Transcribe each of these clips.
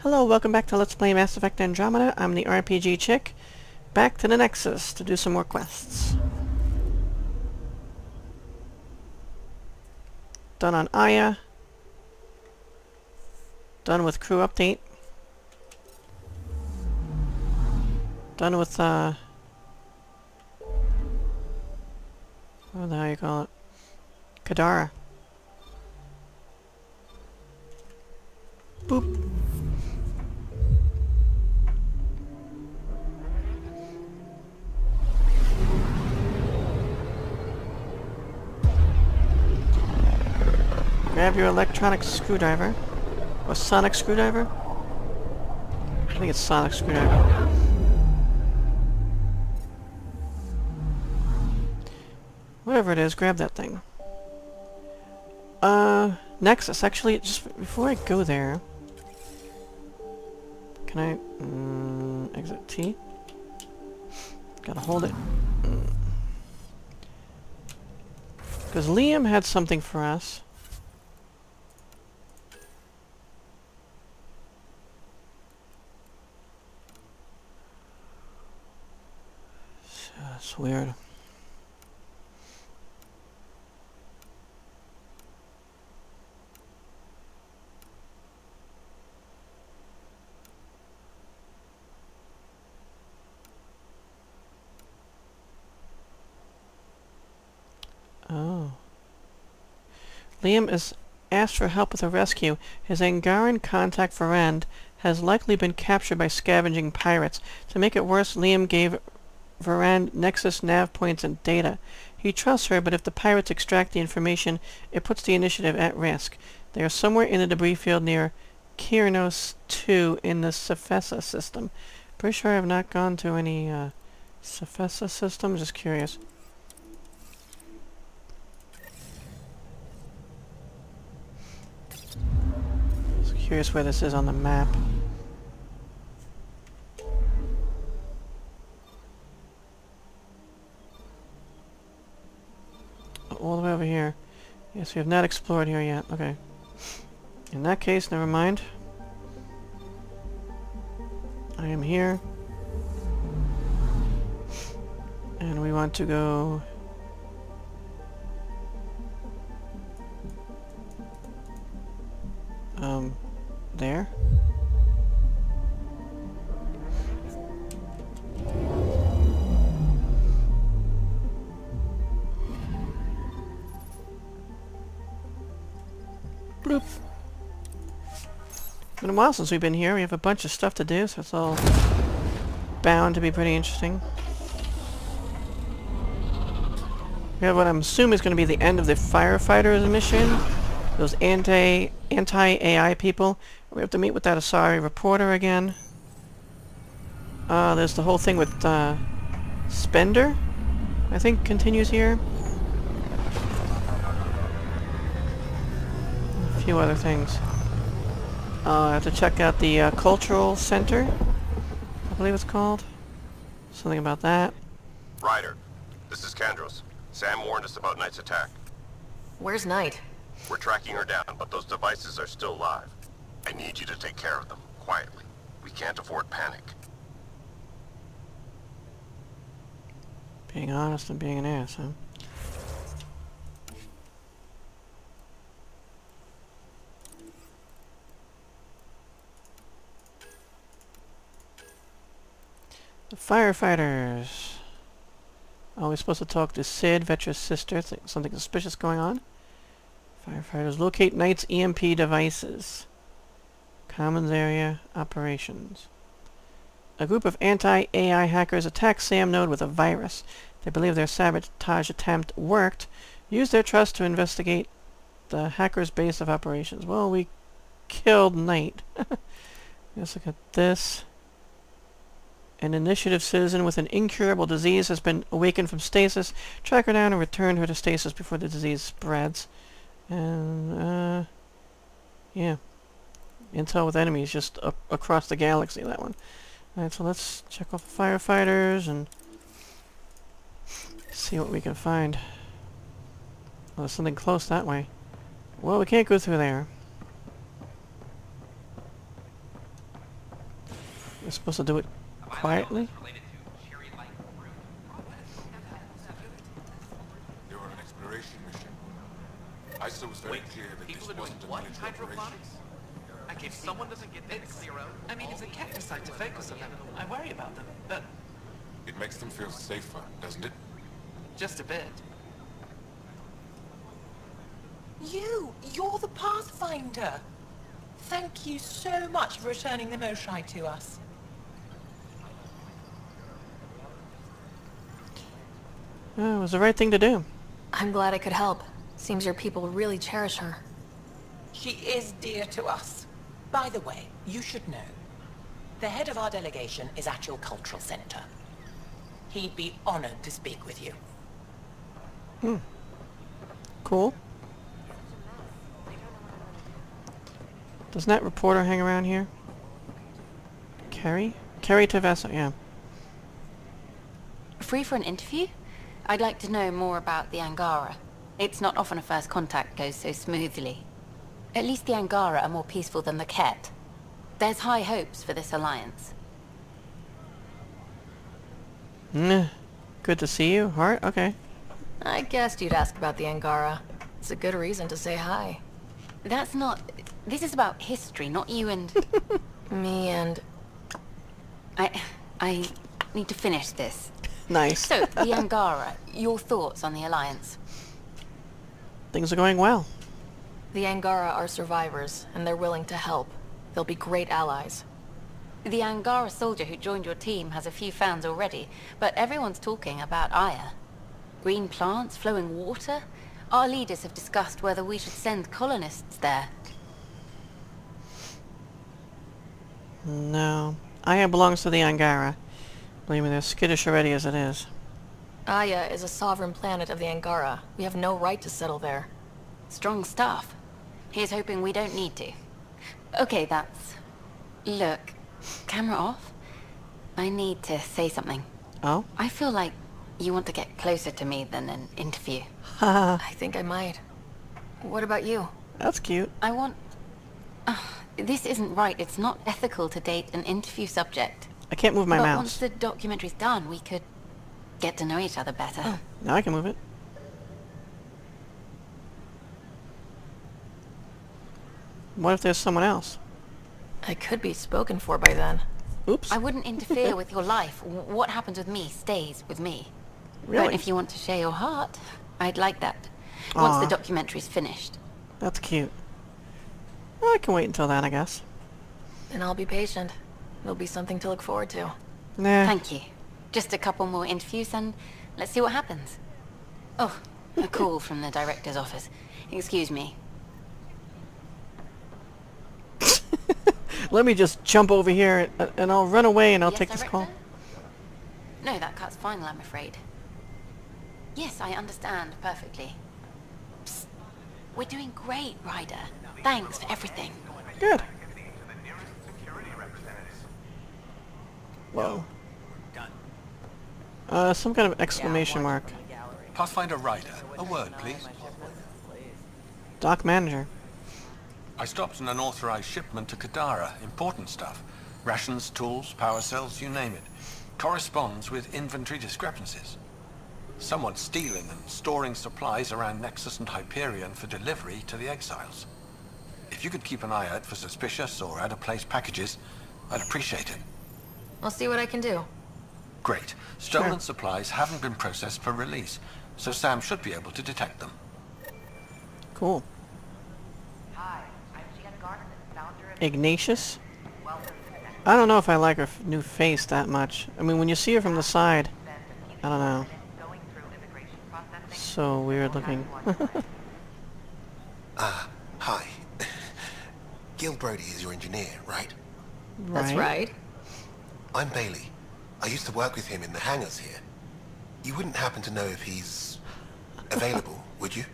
Hello, welcome back to Let's Play Mass Effect Andromeda. I'm the RPG chick. Back to the Nexus to do some more quests. Done on Aya. Done with crew update. Done with, what the hell you call it? Kadara. Boop. Grab your electronic screwdriver. Or sonic screwdriver? I think it's sonic screwdriver. Whatever it is, grab that thing. Nexus. Actually, just before I go there... Can I... exit T? Gotta hold it. Because Liam had something for us. It's weird. Oh. Liam is asked for help with a rescue. His Angaran contact, Varand, has likely been captured by scavenging pirates. To make it worse, Liam gave Varand Nexus nav points and data. He trusts her, but if the pirates extract the information, it puts the initiative at risk. They are somewhere in the debris field near Kyrnos 2 in the Cephessa system. Pretty sure I have not gone to any Cephessa system. Just curious. Just curious where this is on the map. All the way over here. Yes, we have not explored here yet. Okay. In that case, never mind. I am here. And we want to go... there? Bloop. It's been a while since we've been here. We have a bunch of stuff to do, so it's all bound to be pretty interesting. We have what I'm assuming is going to be the end of the firefighters mission. Those anti-AI people. We have to meet with that Asari reporter again. There's the whole thing with Spender, I think, continues here. A few other things. I have to check out the cultural center, I believe it's called. Something about that. Ryder, this is Kandros. Sam warned us about Knight's attack. Where's Knight? We're tracking her down, but those devices are still live. I need you to take care of them, quietly. We can't afford panic. Being honest and being an ass, huh? The firefighters. Oh, we're supposed to talk to Sid, Vetra's sister. Something suspicious going on. Firefighters. Locate Knight's EMP devices. Commons area. Operations. A group of anti-AI hackers attacked s.a.m. node with a virus. They believe their sabotage attempt worked. Use their trust to investigate the hackers' base of operations. Well, we killed Knight. Let's look at this. An initiative citizen with an incurable disease has been awakened from stasis. Track her down and return her to stasis before the disease spreads. And, yeah. Intel with enemies just across the galaxy, that one. Alright, so let's check off the firefighters and see what we can find. Well, there's something close that way. Well, we can't go through there. We're supposed to do it quietly? You're on an exploration mission. ISA was very clear that this wasn't a military operation. Like if someone doesn't get them to 0, I mean, if the cat decide to focus on them, I worry about them. But It makes them feel safer, doesn't it? just a bit. You're the Pathfinder. Thank you so much for returning the Moshai to us. It was the right thing to do. I'm glad I could help. Seems your people really cherish her. She is dear to us. By the way, you should know. The head of our delegation is at your cultural center. He'd be honored to speak with you. Cool. Doesn't that reporter hang around here? Carrie? Carrie Tavessa, yeah. Free for an interview? I'd like to know more about the Angara. It's not often a first contact goes so smoothly. At least the Angara are more peaceful than the Ket. There's high hopes for this alliance. Good to see you. Heart? Okay. I guessed you'd ask about the Angara. It's a good reason to say hi. That's not... This is about history, not you and... Me and... I need to finish this. Nice. So, the Angara, your thoughts on the alliance? Things are going well. The Angara are survivors, and they're willing to help. They'll be great allies. The Angara soldier who joined your team has a few fans already, but everyone's talking about Aya. Green plants, flowing water? Our leaders have discussed whether we should send colonists there. No. Aya belongs to the Angara. Believe me, they're skittish already as it is. Aya is a sovereign planet of the Angara. We have no right to settle there. Strong stuff. Here's hoping we don't need to. Okay, that's... Look, camera off. I need to say something. Oh? I feel like you want to get closer to me than an interview. Haha. I think I might. What about you? That's cute. I want... this isn't right. It's not ethical to date an interview subject. I can't move my But mouse. once the documentary's done, we could get to know each other better. Oh, now I can move it. What if there's someone else? I could be spoken for by then. Oops. I wouldn't interfere with your life. What happens with me stays with me. Really? But if you want to share your heart, I'd like that. Aw. Once the documentary's finished. That's cute. Well, I can wait until then, I guess. Then I'll be patient. There'll be something to look forward to. Nah. Thank you. Just a couple more interviews and let's see what happens. Oh, a call from the director's office. Excuse me. Let me just jump over here and I'll run away and I'll Yes, take this call. Director? No, that cut's final, I'm afraid. Yes, I understand perfectly. Psst. We're doing great, Ryder. Thanks for everything. Good. Whoa. Some kind of exclamation mark. Pathfinder Ryder, a word, please. Dock manager. I stopped an unauthorized shipment to Kadara. Important stuff. Rations, tools, power cells, you name it. Corresponds with inventory discrepancies. Someone's stealing and storing supplies around Nexus and Hyperion for delivery to the exiles. If you could keep an eye out for suspicious or out-of-place packages, I'd appreciate it. I'll see what I can do. Great. Stolen Sure. supplies haven't been processed for release, so Sam should be able to detect them. Cool. Ignatius? I don't know if I like her new face that much. I mean, when you see her from the side, I don't know. So weird looking. Hi. Gil Brody is your engineer, right? That's right. I'm Bailey. I used to work with him in the hangars here. You wouldn't happen to know if he's available, would you?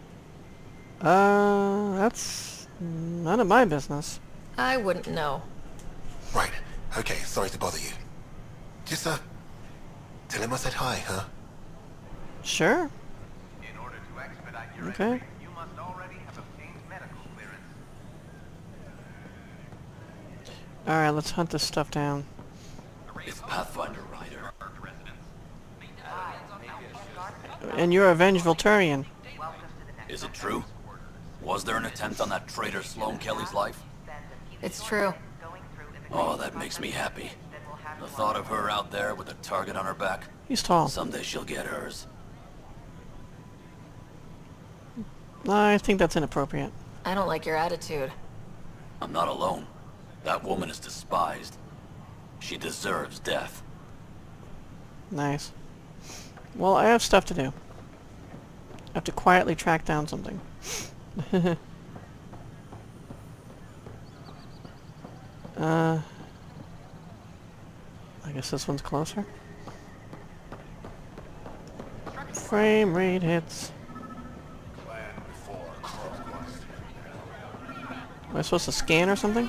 That's none of my business. I wouldn't know. Right. Okay, sorry to bother you. Just, tell him I said hi, huh? Sure. In order to expedite your Okay. entry, you must already have obtained medical clearance. Alright, let's hunt this stuff down. It's Pathfinder Ryder. And you're a vengeful Turian. Is it true? Was there an attempt on that traitor Sloane Kelly's life? It's true. Oh, that makes me happy. The thought of her out there with a target on her back. He's tall. Someday she'll get hers. I think that's inappropriate. I don't like your attitude. I'm not alone. That woman is despised. She deserves death. Nice. Well, I have stuff to do. I have to quietly track down something. I guess this one's closer. Frame rate hits. Am I supposed to scan or something?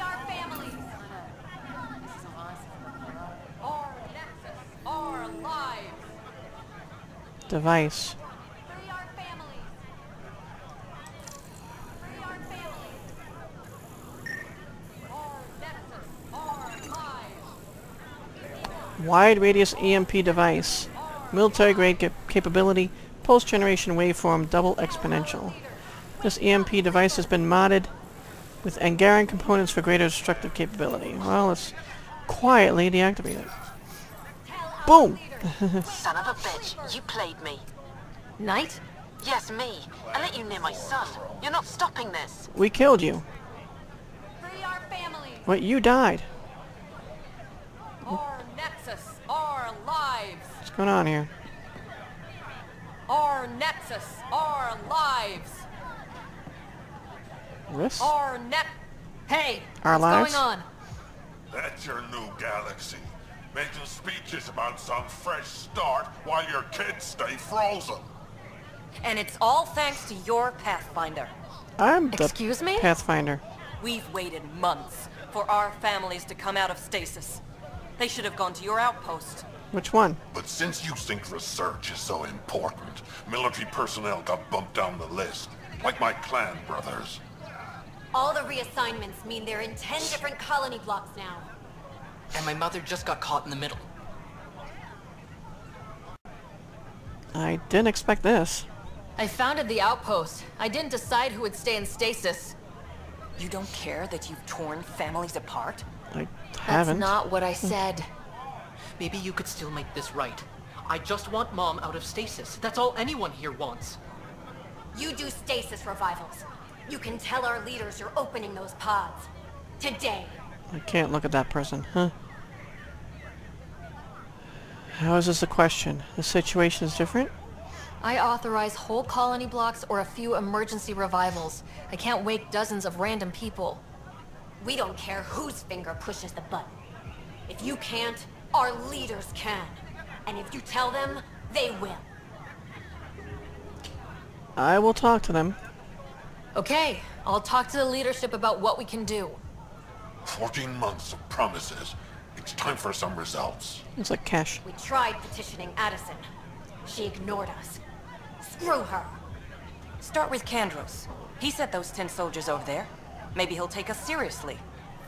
Device. Wide radius EMP device. Military grade capability. Pulse generation waveform double exponential. This EMP device has been modded with Angaran components for greater destructive capability. Well, let's quietly deactivate it. Boom! Son of a bitch, you played me. Knight? Yes, me. I let you near my son. You're not stopping this. We killed you. Free our families. Wait, you died. Our Nexus, our lives. What's going on here? Our Nexus, our lives. This? Our net. Hey, Our what's lives? going on? That's your new galaxy. Making speeches about some fresh start while your kids stay frozen. And it's all thanks to your Pathfinder. I'm the Excuse me? Pathfinder. We've waited months for our families to come out of stasis. They should have gone to your outpost. Which one? But since you think research is so important, military personnel got bumped down the list. Like my clan brothers. All the reassignments mean they're in 10 different colony blocks now. And my mother just got caught in the middle. I didn't expect this. I founded the outpost. I didn't decide who would stay in stasis. You don't care that you've torn families apart? I haven't. That's not what I said. Maybe you could still make this right. I just want Mom out of stasis. That's all anyone here wants. You do stasis revivals. You can tell our leaders you're opening those pods. Today. I can't look at that person, huh? How is this a question? The situation is different? I authorize whole colony blocks or a few emergency revivals. I can't wake dozens of random people. We don't care whose finger pushes the button. If you can't, our leaders can. And if you tell them, they will. I will talk to them. Okay, I'll talk to the leadership about what we can do. 14 months of promises. It's time for some results. It's like cash. We tried petitioning Addison. She ignored us. Screw her. Start with Kandros. He sent those 10 soldiers over there. Maybe he'll take us seriously.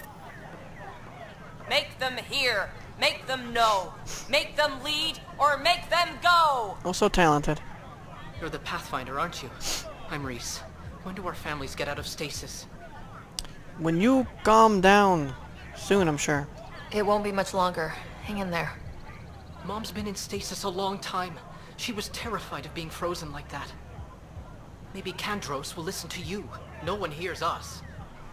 Make them hear. Make them know. Make them lead or make them go. Oh, so talented. You're the Pathfinder, aren't you? I'm Reese. When do our families get out of stasis? When you calm down. Soon, I'm sure. It won't be much longer. Hang in there. Mom's been in stasis a long time. She was terrified of being frozen like that. Maybe Kandros will listen to you. No one hears us.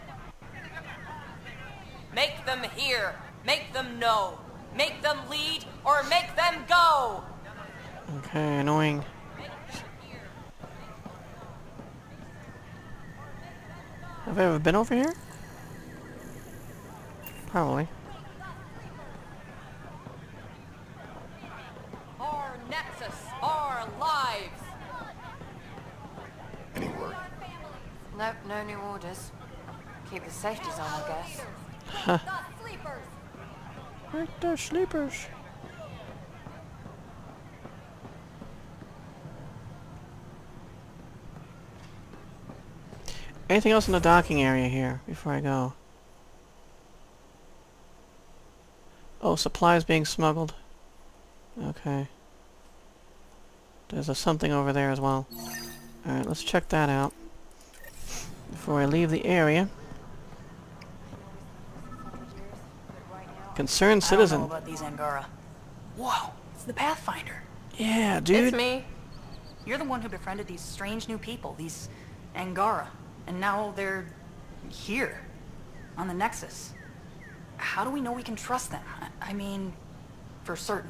Make them hear. Make them know. Make them lead or make them go. Okay, annoying. Have I ever been over here? Probably. Our Nexus, our lives. Any word? Nope, no new orders. Keep the safeties on, I guess. Huh. Right there, sleepers. Anything else in the docking area here before I go? Oh, supplies being smuggled. Okay. There's a something over there as well. Alright, let's check that out before I leave the area. Concerned citizen. I don't know about these Angara. Whoa, it's the Pathfinder. Yeah, dude. It's me. You're the one who befriended these strange new people, these Angara. And now they're here, on the Nexus. How do we know we can trust them? I mean, for certain.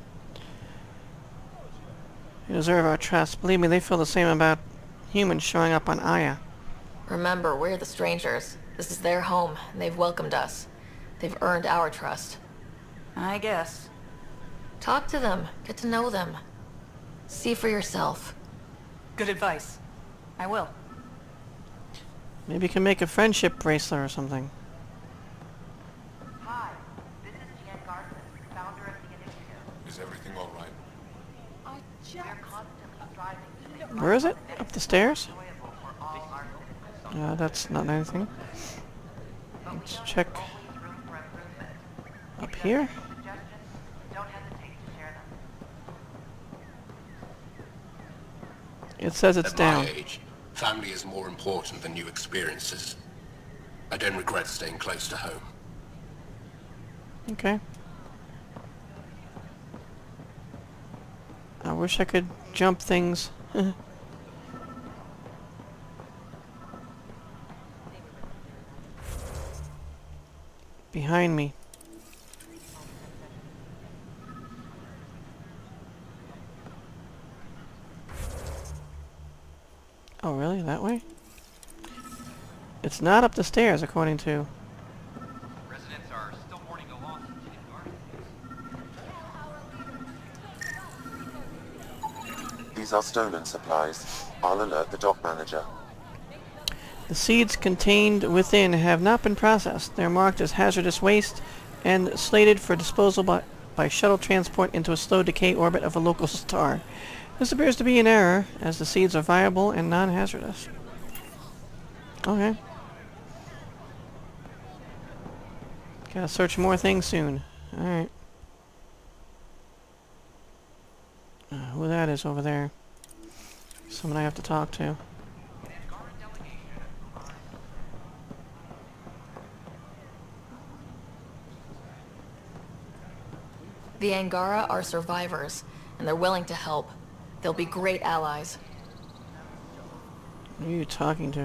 You deserve our trust. Believe me, they feel the same about humans showing up on Aya. Remember, we're the strangers. This is their home, and they've welcomed us. They've earned our trust. I guess. Talk to them. Get to know them. See for yourself. Good advice. I will. Maybe you can make a friendship bracelet or something. Hi, this is Jan Garson, founder of the initiative. Is everything all right? We're constantly striving to make Where is it? Up the stairs? That's not anything. Let's check up here. Don't hesitate to share them. It says it's down. At my age, family is more important than new experiences. I don't regret staying close to home. Okay. I wish I could jump things. Behind me. Oh, really? That way? It's not up the stairs, according to... Residents are still mourning the loss of Jan. These are stolen supplies. I'll alert the dock manager. The seeds contained within have not been processed. They're marked as hazardous waste and slated for disposal by shuttle transport into a slow decay orbit of a local star. This appears to be an error, as the seeds are viable and non-hazardous. Okay. Gotta search more things soon. Alright. Who that is over there? Someone I have to talk to. The Angara are survivors, and they're willing to help. They'll be great allies. Who are you talking to? A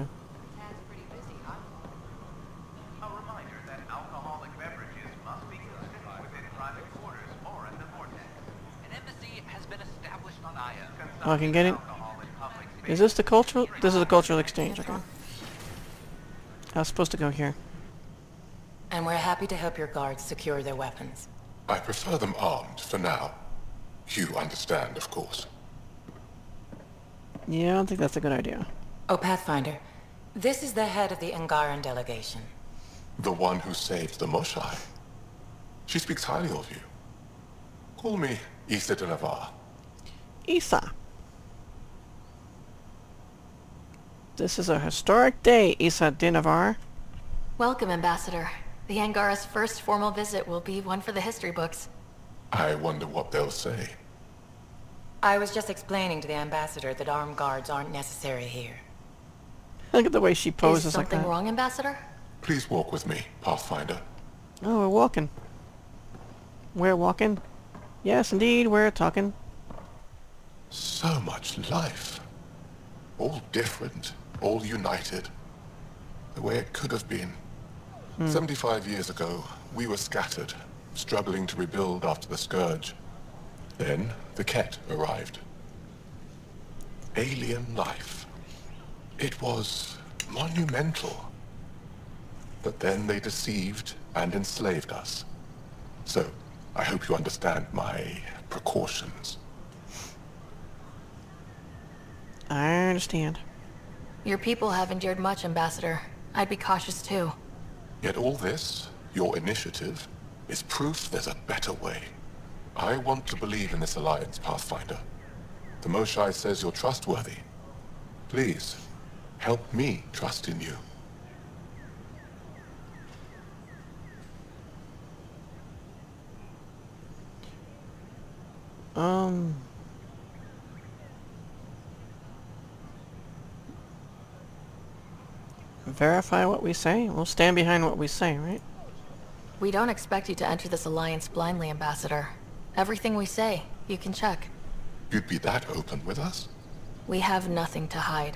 reminder that alcoholic beverages must be consumed within private quarters or in the vortex. An embassy has been established on Aya. Oh, I can get it? Is this the cultural? This is a cultural exchange, okay. I was supposed to go here. And we're happy to help your guards secure their weapons. I prefer them armed for now. You understand, of course. Yeah, I don't think that's a good idea. Oh, Pathfinder, this is the head of the Angaran delegation. The one who saved the Moshai. She speaks highly of you. Call me Issa de Navarre. Issa. This is a historic day, Issa de Navarre. Welcome, Ambassador. The Angara's first formal visit will be one for the history books. I wonder what they'll say. I was just explaining to the Ambassador that armed guards aren't necessary here. Look at the way she poses like that. Is something wrong, Ambassador? Please walk with me, Pathfinder. Oh, we're walking. We're walking? Yes, indeed, we're talking. So much life. All different, all united. The way it could have been. 75 years ago, we were scattered, struggling to rebuild after the Scourge. Then, the Ket arrived. Alien life. It was monumental. But then they deceived and enslaved us. So, I hope you understand my precautions. I understand. Your people have endured much, Ambassador. I'd be cautious too. Yet all this, your initiative, is proof there's a better way. I want to believe in this alliance, Pathfinder. The Moshai says you're trustworthy. Please, help me trust in you. Verify what we say? We'll stand behind what we say, right? We don't expect you to enter this alliance blindly, Ambassador. Everything we say, you can check. You'd be that open with us? We have nothing to hide.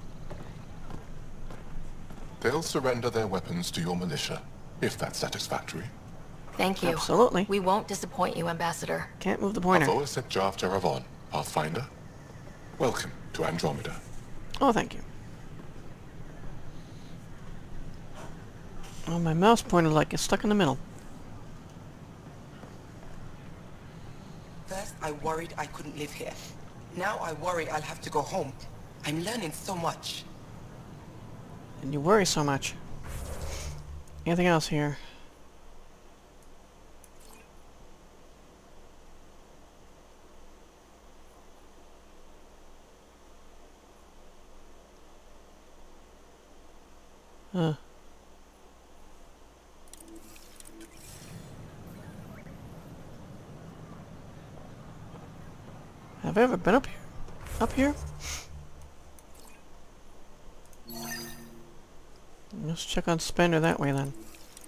They'll surrender their weapons to your militia, if that's satisfactory. Thank you. Absolutely. We won't disappoint you, Ambassador. Can't move the pointer. Avoa set Jav Jaravon, Pathfinder. Welcome to Andromeda. Oh, thank you. Oh, my mouse pointer like it's stuck in the middle. First, I worried I couldn't live here. Now I worry I'll have to go home. I'm learning so much. And you worry so much. Anything else here? Have I ever been up here? Up here? Let's check on Spender that way then.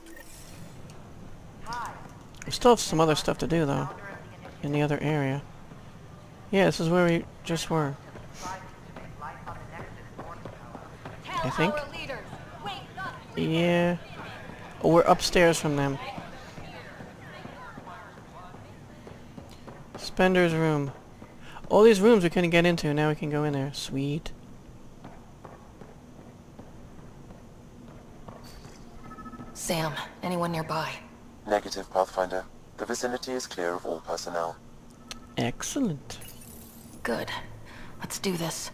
We still have some other stuff to do though. In the other area. Yeah, this is where we just were. I think. Yeah. Oh, we're upstairs from them. Spender's room. All these rooms we couldn't get into, now we can go in there. Sweet. Sam, anyone nearby? Negative, Pathfinder. The vicinity is clear of all personnel. Excellent. Good. Let's do this.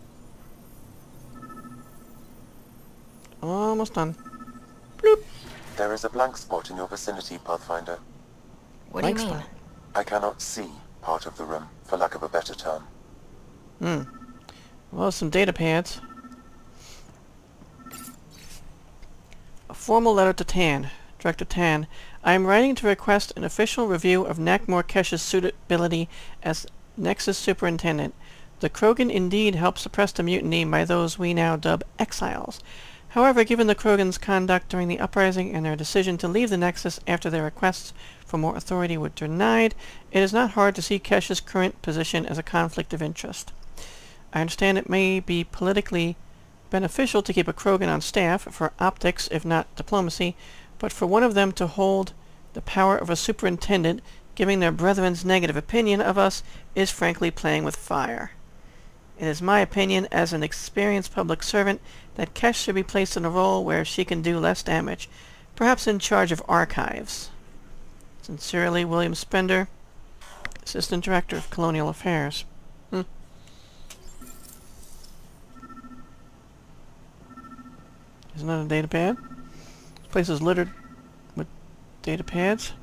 Almost done. There is a blank spot in your vicinity, Pathfinder. What do you mean? I cannot see part of the room, for lack of a better term. Well, some data pads. A formal letter to Tan. Director Tan. I am writing to request an official review of Nakmor Kesh's suitability as Nexus Superintendent. The Krogan indeed helped suppress the mutiny by those we now dub exiles. However, given the Krogan's conduct during the uprising and their decision to leave the Nexus after their requests for more authority were denied, it is not hard to see Kesh's current position as a conflict of interest. I understand it may be politically beneficial to keep a Krogan on staff for optics, if not diplomacy, but for one of them to hold the power of a superintendent, giving their brethren's negative opinion of us, is frankly playing with fire. It is my opinion, as an experienced public servant, that Kesh should be placed in a role where she can do less damage, perhaps in charge of archives. Sincerely, William Spender, Assistant Director of Colonial Affairs. Isn't that a data pad? This place is littered with data pads.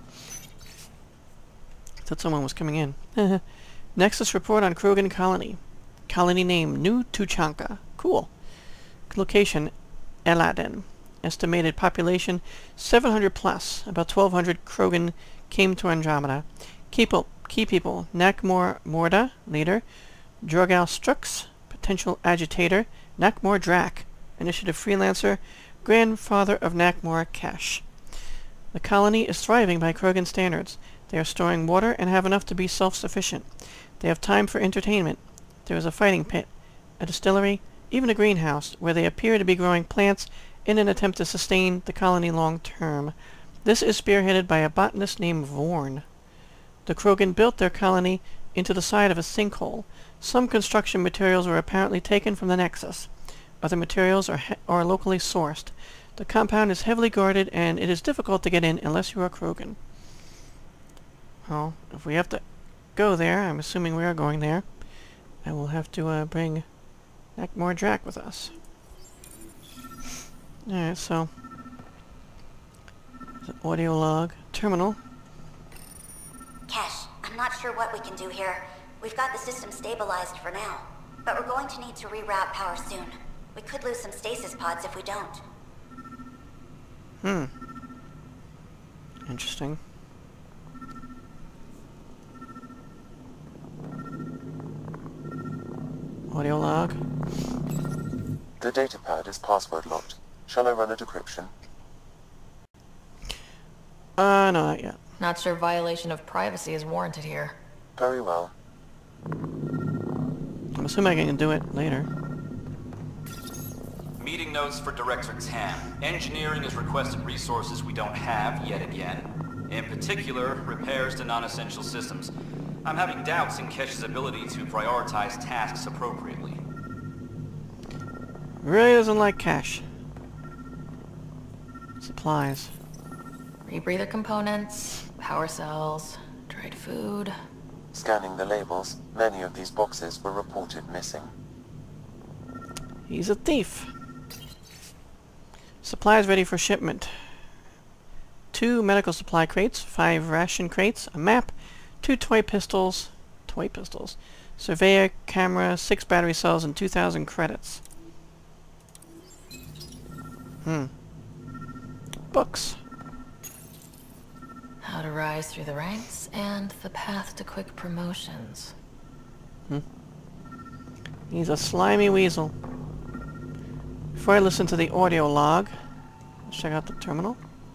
I thought someone was coming in. Nexus report on Krogan colony. Colony name, New Tuchanka. Cool. Location, Eladen. Estimated population, 700 plus. About 1,200 Krogan came to Andromeda. Key people, Nakmor Morda, leader. Drogal Strux, potential agitator. Nakmor Drak, initiative freelancer. Grandfather of Nakmor Kesh. The colony is thriving by Krogan standards. They are storing water and have enough to be self-sufficient. They have time for entertainment. There is a fighting pit, a distillery, even a greenhouse, where they appear to be growing plants in an attempt to sustain the colony long term. This is spearheaded by a botanist named Vorn. The Krogan built their colony into the side of a sinkhole. Some construction materials were apparently taken from the Nexus. Other materials are locally sourced. The compound is heavily guarded, and it is difficult to get in unless you are Krogan. Well, if we have to go there, I'm assuming we are going there, I will have to bring Nakmor Drak with us. Alright, so audio log, terminal. Kesh, I'm not sure what we can do here. We've got the system stabilized for now, but we're going to need to reroute power soon. We could lose some stasis pods if we don't. Interesting. Audio log. The datapad is password locked. Shall I run a decryption? No, not yet. Not sure violation of privacy is warranted here. Very well. I'm assuming I can do it later. Meeting notes for Director Tam. Engineering has requested resources we don't have yet again. In particular, repairs to non-essential systems. I'm having doubts in Kesh's ability to prioritize tasks appropriately. Really doesn't like cash. Supplies. Rebreather components, power cells, dried food. Scanning the labels, many of these boxes were reported missing. He's a thief. Supplies ready for shipment. 2 medical supply crates, 5 ration crates, a map, 2 toy pistols, surveyor, camera, 6 battery cells, and 2,000 credits. Books. How to rise through the ranks and the path to quick promotions. He's a slimy weasel. Before I listen to the audio log, let's check out the terminal.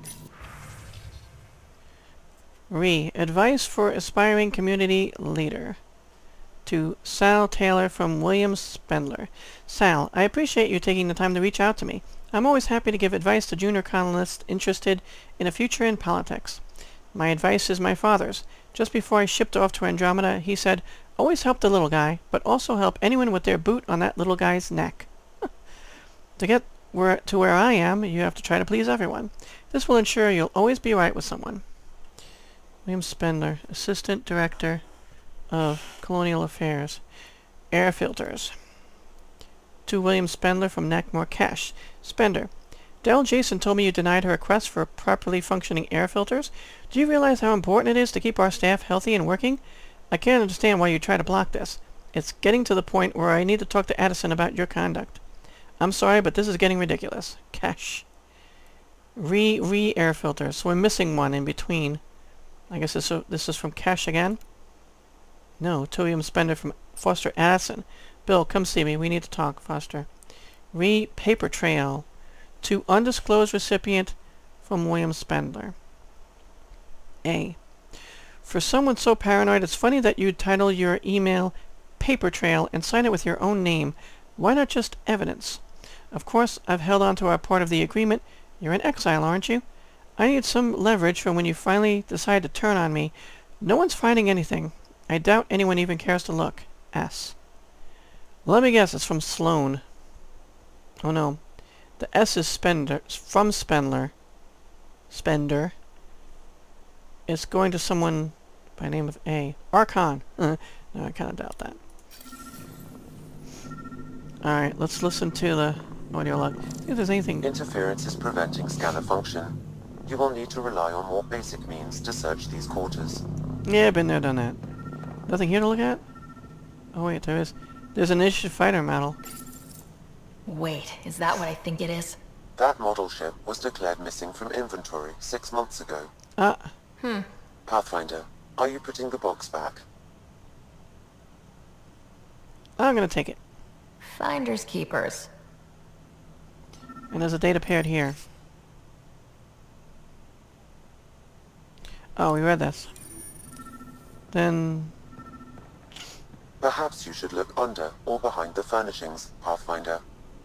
Advice for aspiring community leader. To Sal Taylor from William Spendler. Sal, I appreciate you taking the time to reach out to me. I'm always happy to give advice to junior colonists interested in a future in politics. My advice is my father's. Just before I shipped off to Andromeda, he said, always help the little guy, but also help anyone with their boot on that little guy's neck. To get to where I am, you have to try to please everyone. This will ensure you'll always be right with someone. William Spendler, Assistant Director of Colonial Affairs. Air filters. To William Spendler from Neckmore Cash. Spender, Del Jason told me you denied her request for properly functioning air filters. Do you realize how important it is to keep our staff healthy and working? I can't understand why you try to block this. It's getting to the point where I need to talk to Addison about your conduct. I'm sorry, but this is getting ridiculous. Cash. Air filters. So we're missing one in between. I guess this is from Cash again? No, to William Spender from Foster Addison. Bill, come see me. We need to talk, Foster. Paper trail. To undisclosed recipient from William Spendler. A. For someone so paranoid, it's funny that you'd title your email Paper Trail and sign it with your own name. Why not just evidence? Of course, I've held on to our part of the agreement. You're in exile, aren't you? I need some leverage for when you finally decide to turn on me. No one's finding anything. I doubt anyone even cares to look. S. Let me guess, it's from Sloan. Oh no. The S is Spender, from Spendler. Spender. It's going to someone by name of A. Archon. No, I kind of doubt that. Alright, let's listen to the audio log. See if there's anything. Interference is preventing scanner function. You will need to rely on more basic means to search these quarters. Yeah, been there, done that. Nothing here to look at? Oh wait, there is. There's an initiative fighter model. Wait, is that what I think it is? That model ship was declared missing from inventory 6 months ago. Pathfinder, are you putting the box back? I'm gonna take it. Finders keepers. And there's a data pad here. Oh, we read this. Then... Perhaps you should look under or behind the furnishings, Pathfinder.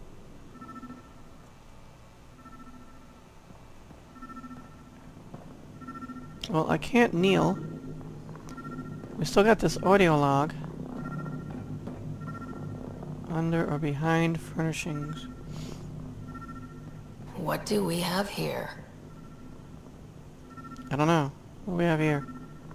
Well, I can't kneel. We still got this audio log. Under or behind furnishings. What do we have here? I don't know. What do we have here?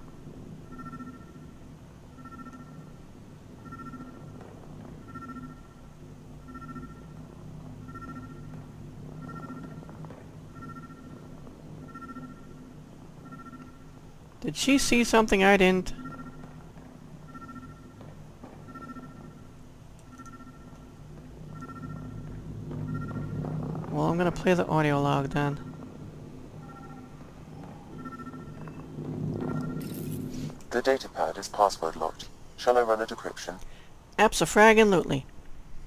Did she see something I didn't? Well, I'm gonna play the audio log then. The datapad is password locked. Shall I run a decryption? Abso-fraggin-lutely.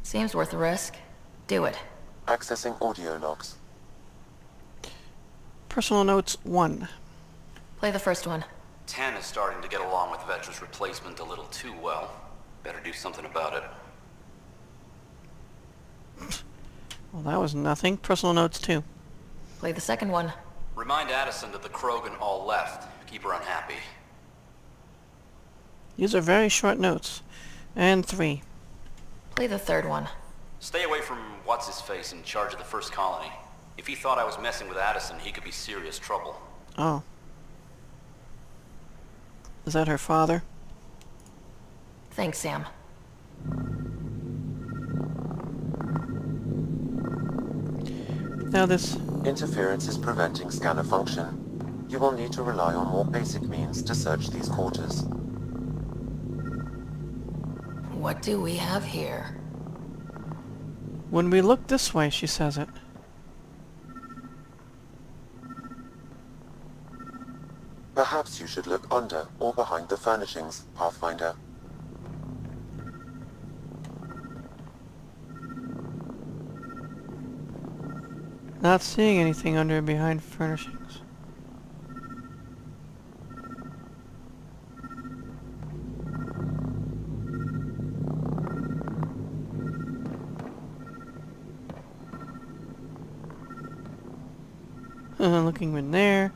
Seems worth the risk. Do it. Accessing audio logs. Personal notes 1. Play the first one. 10 is starting to get along with Vetra's replacement a little too well. Better do something about it. Well, that was nothing. Personal notes 2. Play the second one. Remind Addison that the Krogan all left. Keep her unhappy. These are very short notes. And 3. Play the third one. Stay away from what's-his-face in charge of the first colony. If he thought I was messing with Addison, he could be serious trouble. Oh. Is that her father? Thanks, Sam. Now this... Interference is preventing scanner function. You will need to rely on more basic means to search these quarters. What do we have here? When we look this way, she says it. Perhaps you should look under or behind the furnishings, Pathfinder. Not seeing anything under or behind furnishings. Looking in there.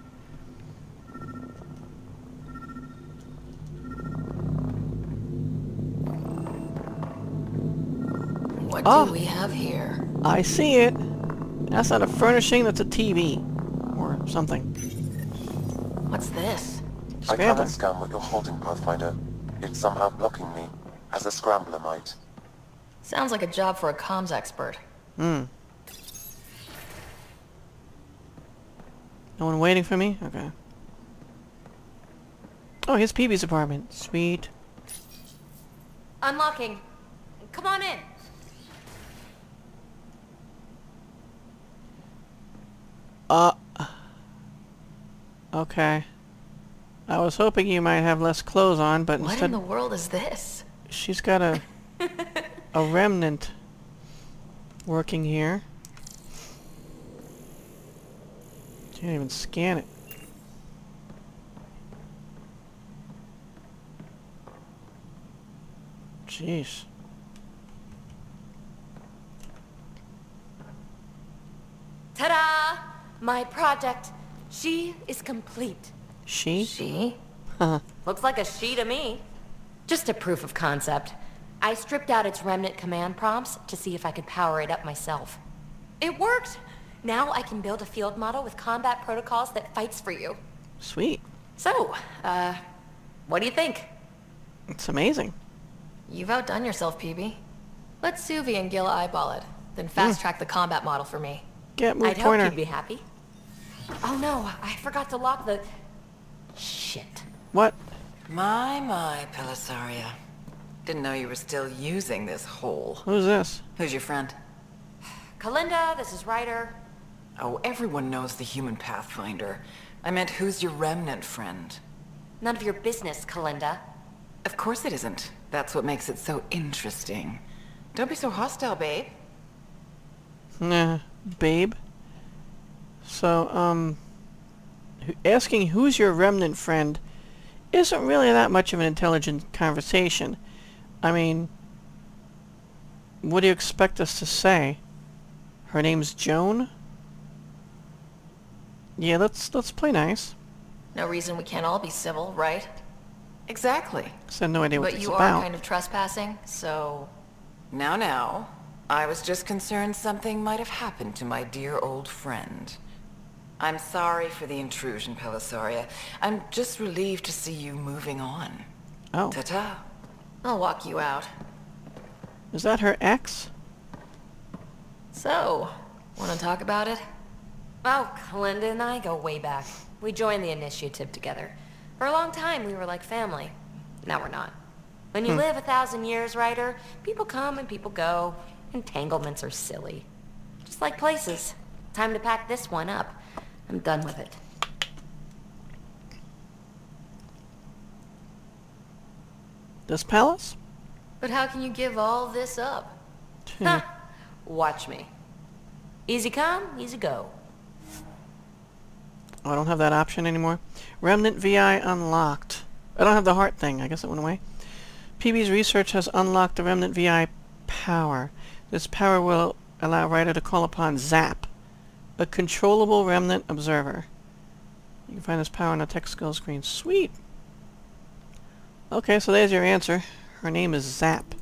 What do we have here? I see it. That's not a furnishing, that's a TV. Or something. What's this? I cannot scan what you're holding, Pathfinder. It's somehow blocking me, as a Scrambler might. Sounds like a job for a comms expert. No one waiting for me? Okay. Oh, here's Peebee's apartment. Sweet. Unlocking. Come on in. Okay. I was hoping you might have less clothes on, but What instead... in the world is this? She's got a remnant working here. Can't even scan it. Jeez. Ta-da! My project. She is complete. She? She? Huh. Looks like a she to me. Just a proof of concept. I stripped out its remnant command prompts to see if I could power it up myself. It worked! Now I can build a field model with combat protocols that fights for you. Sweet. So, what do you think? It's amazing. You've outdone yourself, Peebee. Let Suvi and Gila eyeball it, then fast-track the combat model for me. Get move I'd pointer. hope you'd be happy. Oh no, I forgot to lock the... Shit. What? My, Pelisaria. Didn't know you were still using this hole. Who's this? Who's your friend? Kalinda, this is Ryder. Oh, everyone knows the human Pathfinder. I meant, who's your remnant friend? None of your business, Kalinda. Of course it isn't. That's what makes it so interesting. Don't be so hostile, babe. Nah, babe. So, asking who's your remnant friend isn't really that much of an intelligent conversation. I mean, what do you expect us to say? Her name's Joan? Yeah, let's play nice. No reason we can't all be civil, right? Exactly. I had no idea what But it's you about. are kind of trespassing, so... Now. I was just concerned something might have happened to my dear old friend. I'm sorry for the intrusion, Pelisaria. I'm just relieved to see you moving on. Oh. Ta-ta. I'll walk you out. Is that her ex? So, want to talk about it? Oh, Kalinda and I go way back. We joined the initiative together. For a long time, we were like family. Now we're not. When you live 1,000 years, Ryder, people come and people go. Entanglements are silly. Just like places. Time to pack this one up. I'm done with it. This palace? But how can you give all this up? Ha! Watch me. Easy come, easy go. Oh, I don't have that option anymore. Remnant VI unlocked. I don't have the heart thing. I guess it went away. Peebee's research has unlocked the Remnant VI power. This power will allow Ryder to call upon Zap, a controllable Remnant observer. You can find this power on the tech skill screen. Sweet! Okay, so there's your answer. Her name is Zap.